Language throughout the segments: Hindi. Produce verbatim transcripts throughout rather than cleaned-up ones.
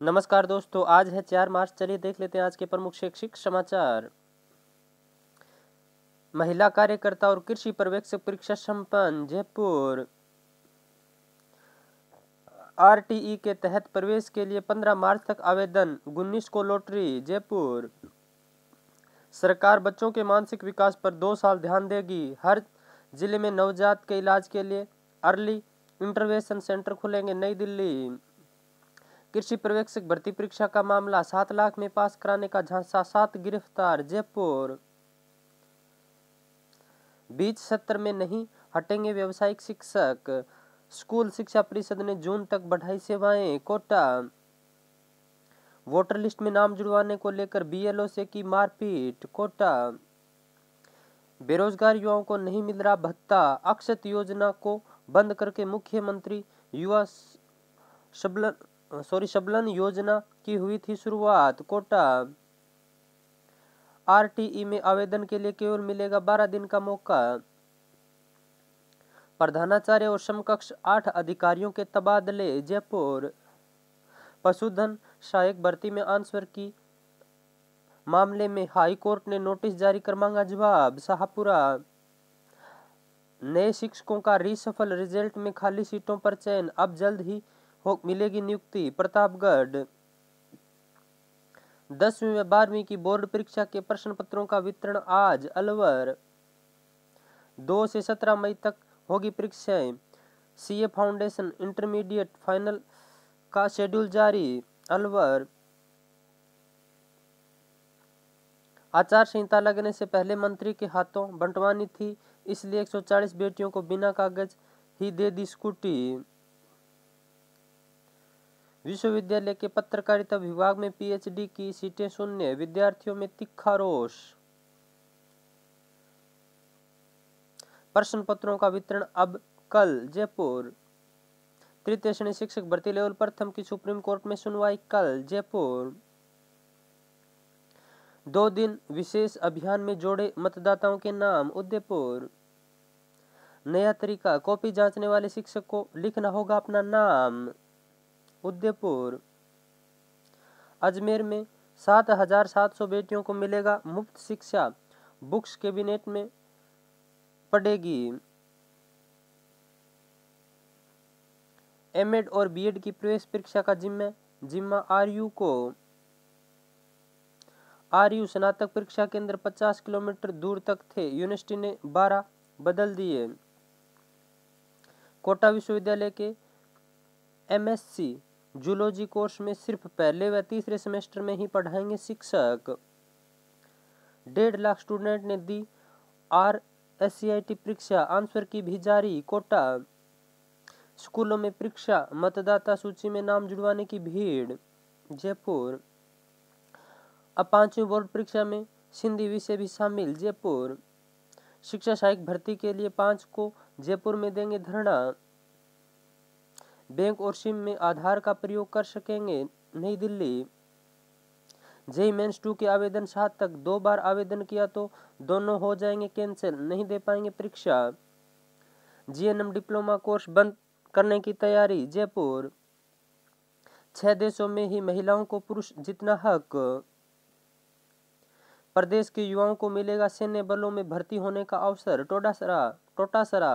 नमस्कार दोस्तों, आज है चार मार्च। चलिए देख लेते हैं आज के प्रमुख शैक्षिक समाचार। महिला कार्यकर्ता और कृषि पर्यवेक्षक परीक्षा संपन्न। जयपुर। आरटीई के तहत प्रवेश के लिए पंद्रह मार्च तक आवेदन, उन्नीस को लॉटरी। जयपुर। सरकार बच्चों के मानसिक विकास पर दो साल ध्यान देगी। हर जिले में नवजात के इलाज के लिए अर्ली इंटरवेंशन सेंटर खुलेंगे। नई दिल्ली। कृषि पर्यवेक्षक भर्ती परीक्षा का मामला, सात लाख में पास कराने का झांसा, सात गिरफ्तार। जयपुर। बीच सत्र में नहीं हटेंगे व्यावसायिक शिक्षक, स्कूल शिक्षा परिषद ने जून तक बढ़ाई सेवाएं। कोटा। वोटर लिस्ट में नाम जुड़वाने को लेकर बीएलओ से की मारपीट। कोटा। बेरोजगार युवाओं को नहीं मिल रहा भत्ता, अक्षत योजना को बंद करके मुख्यमंत्री युवा सबलन सॉरी सबलन योजना की हुई थी शुरुआत। कोटा। आरटीई में आवेदन के लिए केवल मिलेगा बारह दिन का मौका। प्रधानाचार्य और समकक्ष आठ अधिकारियों के तबादले। जयपुर। पशुधन सहायक भर्ती में आंसर की मामले में हाई कोर्ट ने नोटिस जारी कर मांगा जवाब। शाहपुरा। नए शिक्षकों का रीशफल, रिजल्ट में खाली सीटों पर चयन, अब जल्द ही हो मिलेगी नियुक्ति। प्रतापगढ़। दसवीं व बारहवीं की बोर्ड परीक्षा के प्रश्न पत्रों का वितरण आज। अलवर। दो से सत्रह मई तक होगी परीक्षाएं। सीए फाउंडेशन इंटरमीडिएट फाइनल का शेड्यूल जारी। अलवर। आचार संहिता लगने से पहले मंत्री के हाथों बंटवानी थी, इसलिए एक सौ चालीस बेटियों को बिना कागज ही दे दी स्कूटी। विश्वविद्यालय के पत्रकारिता विभाग में पीएचडी की सीटें शून्य, विद्यार्थियों में तीखा रोष। प्रश्न पत्रों का वितरण अब कल। जयपुर। तृतीय श्रेणी शिक्षक भर्ती लेवल प्रथम की सुप्रीम कोर्ट में सुनवाई कल। जयपुर। दो दिन विशेष अभियान में जोड़े मतदाताओं के नाम। उदयपुर। नया तरीका, कॉपी जांचने वाले शिक्षक को लिखना होगा अपना नाम। उदयपुर। अजमेर में सात हजार सात सौ बेटियों को मिलेगा मुफ्त शिक्षा, बुक्स कैबिनेट में पड़ेगी। एमएड और बीएड की प्रवेश परीक्षा का जिम्मा जिम्मा आरयू को। आरयू स्नातक परीक्षा केंद्र पचास किलोमीटर दूर तक थे, यूनिवर्सिटी ने बारह बदल दिए। कोटा विश्वविद्यालय के एमएससी जूलॉजी कोर्स में सिर्फ पहले व तीसरे सेमेस्टर में ही पढ़ाएंगे शिक्षक। डेढ़ लाख स्टूडेंट ने दी आर एससीआईटी परीक्षा, आंसर की भी जारी। कोटा। स्कूलों में परीक्षा, मतदाता सूची में नाम जुड़वाने की भीड़। जयपुर। अब पांचवी बोर्ड परीक्षा में सिंधी विषय भी शामिल। जयपुर। शिक्षा सहायक भर्ती के लिए पांच को जयपुर में देंगे धरना। बैंक और सिम में आधार का प्रयोग कर सकेंगे। नई दिल्ली। जेई मेंस टू के आवेदन सात तक, दो बार आवेदन किया तो दोनों हो जाएंगे कैंसिल, नहीं दे पाएंगे परीक्षा। जीएनएम डिप्लोमा कोर्स बंद करने की तैयारी। जयपुर। छह देशों में ही महिलाओं को पुरुष जितना हक। प्रदेश के युवाओं को मिलेगा सैन्य बलों में भर्ती होने का अवसर। टोटासरा टोटासरा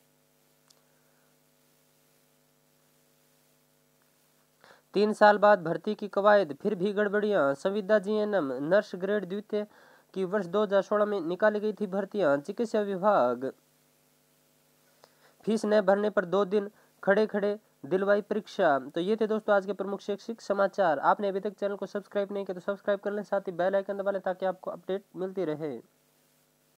तीन साल बाद भर्ती की कवायद, फिर भी गड़बड़ियां। संविदा जीएनएम नर्स ग्रेड द्वितीय की वर्ष दो हजार सोलह में निकाली गई थी भर्तियां। चिकित्सा विभाग। फीस न भरने पर दो दिन खड़े खड़े दिलवाई परीक्षा। तो ये थे दोस्तों आज के प्रमुख शैक्षिक समाचार। आपने अभी तक चैनल को सब्सक्राइब नहीं किया तो सब्सक्राइब कर लें, साथ ही बेल आइकन दबा लें ताकि आपको अपडेट मिलती रहे।